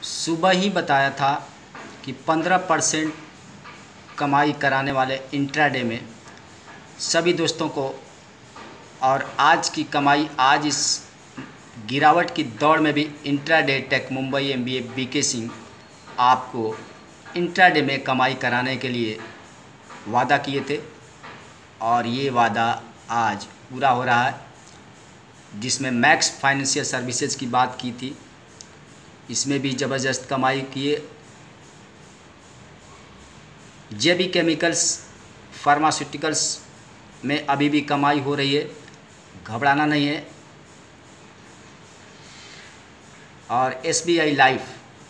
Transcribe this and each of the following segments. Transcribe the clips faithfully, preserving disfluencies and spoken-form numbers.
सुबह ही बताया था कि पंद्रह परसेंट कमाई कराने वाले इंट्राडे में सभी दोस्तों को, और आज की कमाई, आज इस गिरावट की दौड़ में भी intraday tech Mumbai MBA B K Singh आपको इंट्राडे में कमाई कराने के लिए वादा किए थे और ये वादा आज पूरा हो रहा है। जिसमें मैक्स फाइनेंशियल सर्विसेज की बात की थी, इसमें भी ज़बरदस्त कमाई किए। जेबी केमिकल्स, फार्मास्यूटिकल्स में अभी भी कमाई हो रही है, घबराना नहीं है। और एसबीआई लाइफ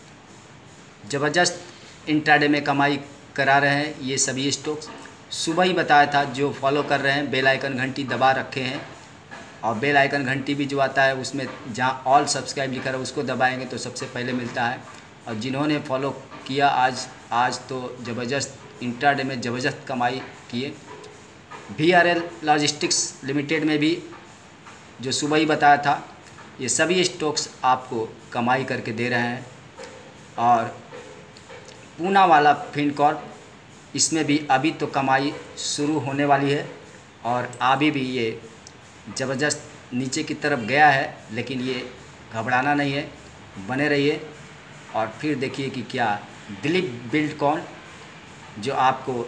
ज़बरदस्त इंट्राडे में कमाई करा रहे हैं। ये सभी स्टॉक्स सुबह ही बताया था, जो फॉलो कर रहे हैं बेल आइकन घंटी दबा रखे हैं, और बेल आइकन घंटी भी जो आता है उसमें जहाँ ऑल सब्सक्राइब लिखा है उसको दबाएंगे तो सबसे पहले मिलता है। और जिन्होंने फॉलो किया आज आज तो ज़बरदस्त इंट्राडे में ज़बरदस्त कमाई किए। वीआरएल लॉजिस्टिक्स लिमिटेड में भी जो सुबह ही बताया था, ये सभी स्टॉक्स आपको कमाई करके दे रहे हैं। और पूना वाला फिनकॉर्प, इसमें भी अभी तो कमाई शुरू होने वाली है और अभी भी ये ज़बरदस्त नीचे की तरफ गया है, लेकिन ये घबराना नहीं है, बने रहिए। और फिर देखिए कि क्या दिलीप बिल्डकॉन जो आपको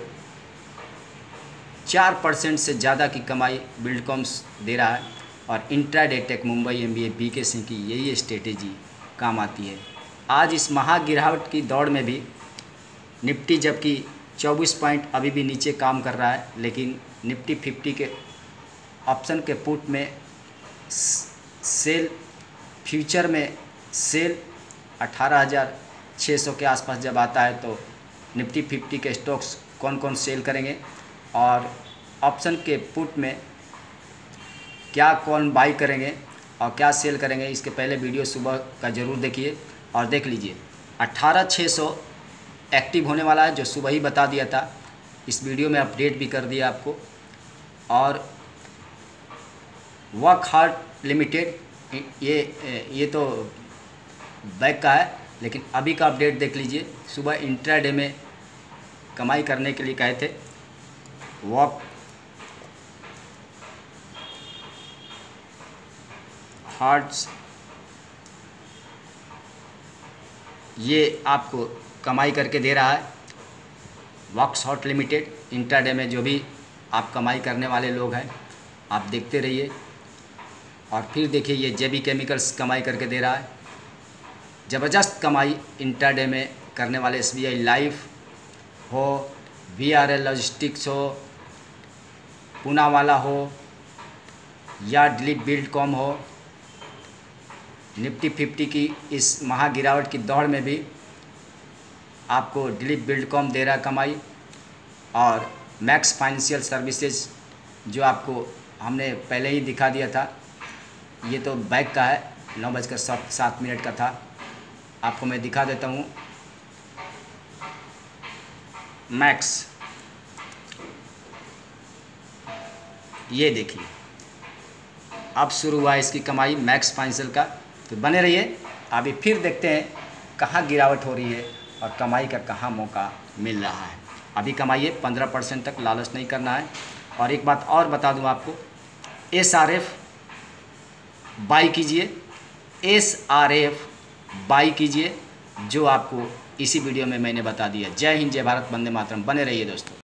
चार परसेंट से ज़्यादा की कमाई बिल्डकॉन्स दे रहा है, और intraday tech Mumbai MBA B K Singh की यही स्ट्रेटेजी काम आती है। आज इस महा गिरावट की दौड़ में भी निफ्टी जबकि चौबीस पॉइंट अभी भी नीचे काम कर रहा है, लेकिन निफ्टी फिफ्टी के ऑप्शन के पुट में सेल, फ्यूचर में सेल अठारह हज़ार छः सौ के आसपास जब आता है तो निफ्टी फिफ्टी के स्टॉक्स कौन कौन सेल करेंगे और ऑप्शन के पुट में क्या कौन बाई करेंगे और क्या सेल करेंगे, इसके पहले वीडियो सुबह का ज़रूर देखिए और देख लीजिए। अठारह छः सौ एक्टिव होने वाला है, जो सुबह ही बता दिया था, इस वीडियो में अपडेट भी कर दिया आपको। और वॉकहार्ट लिमिटेड, ये ये तो बैक का है, लेकिन अभी का अपडेट देख लीजिए। सुबह इंट्राडे में कमाई करने के लिए कहे थे वॉक हार्ट्स, ये आपको कमाई करके दे रहा है। वॉक्सहार्ट लिमिटेड इंट्राडे में जो भी आप कमाई करने वाले लोग हैं, आप देखते रहिए। और फिर देखिए ये जेबी केमिकल्स कमाई करके दे रहा है, ज़बरदस्त कमाई इंट्राडे में करने वाले एसबीआई लाइफ हो, वीआरएल लॉजिस्टिक्स हो, पूना वाला हो, या दिलीप बिल्डकॉन हो। निफ्टी फिफ्टी की इस महा गिरावट की दौड़ में भी आपको दिलीप बिल्डकॉन दे रहा कमाई। और मैक्स फाइनेंशियल सर्विसेज जो आपको हमने पहले ही दिखा दिया था, ये तो बैक का है, नौ बजकर सात सात मिनट का था, आपको मैं दिखा देता हूँ। मैक्स, ये देखिए अब शुरू हुआ है इसकी कमाई मैक्स फाइनेंशियल का। तो बने रहिए, अभी फिर देखते हैं कहाँ गिरावट हो रही है और कमाई का कहाँ मौका मिल रहा है। अभी कमाइए, पंद्रह परसेंट तक लालच नहीं करना है। और एक बात और बता दूं आपको, एस आर एफ बाई कीजिए, एस आर एफ बाई कीजिए, जो आपको इसी वीडियो में मैंने बता दिया। जय हिंद, जय भारत, वंदे मातरम। बने रहिए दोस्तों।